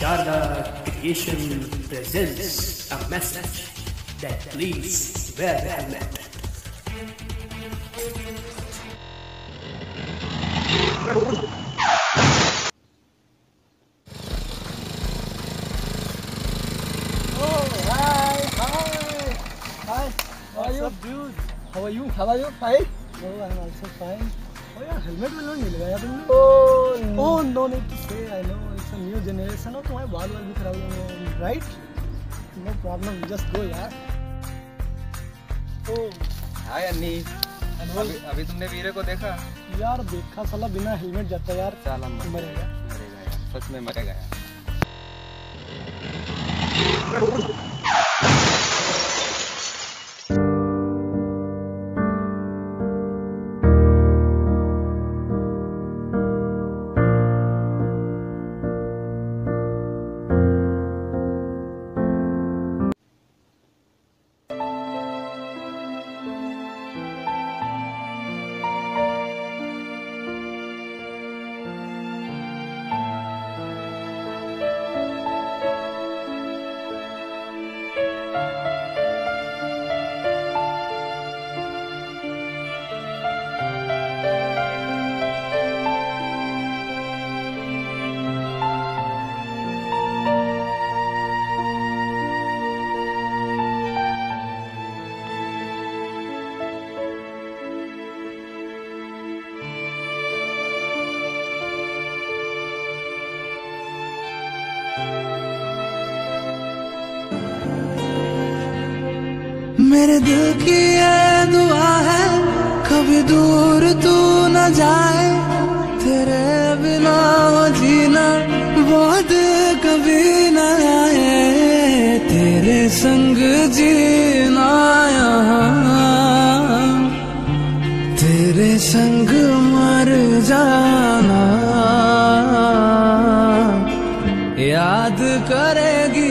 Yara Teri presents a message that please wear the helmet. Oh, hi. How are you? What's up, dude? How are you? Fine? Oh, I'm also fine. Oh yeah, helmet will not मिल गया तुमने? Oh, No need to say. I know it's a new generation. और तुम्हारे बाल भी खराब होंगे, right? No problem. Just go यार. oh. हाय अन्नी। अभी तुमने वीरे को देखा? यार देखा साला बिना हेलमेट जाता यार। साला मरेगा। यार, सच में मरेगा यार। मेरे दिल की ये दुआ है कभी दूर तू न जाए, तेरे बिना हो जीना बहुत कभी न आए, तेरे संग जीना यहाँ, तेरे संग मर जाना याद करेगी।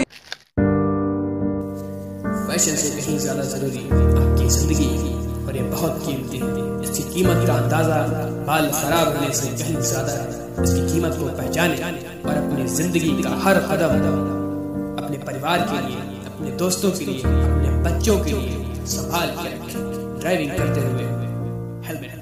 फैशन से कहीं ज्यादा जरूरी आपकी जिंदगी और ये बहुत कीमती है। इसकी कीमत का अंदाजा बाल खराब होने से कहीं ज्यादा है। इसकी कीमत को पहचाने और अपनी जिंदगी का हर कदम अपने परिवार के लिए, अपने दोस्तों के लिए, अपने बच्चों के लिए संभाल के रखें। ड्राइविंग करते हुए हेलमेट